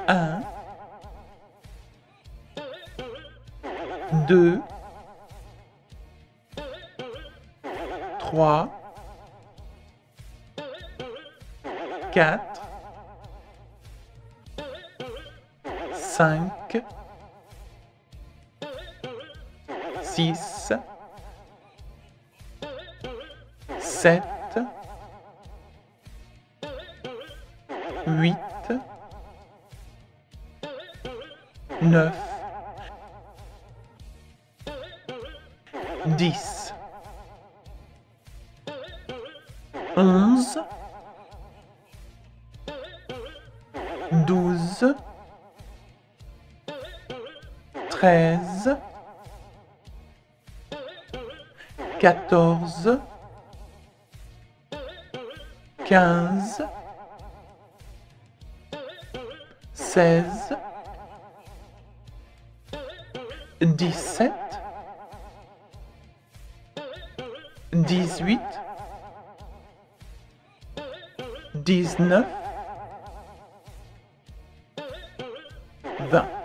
1, 2, 3, 4, 5, 6, 7, 8, 9, 10, 11, 12, 13, 14, 15, 16, 17, 18, 19, 20.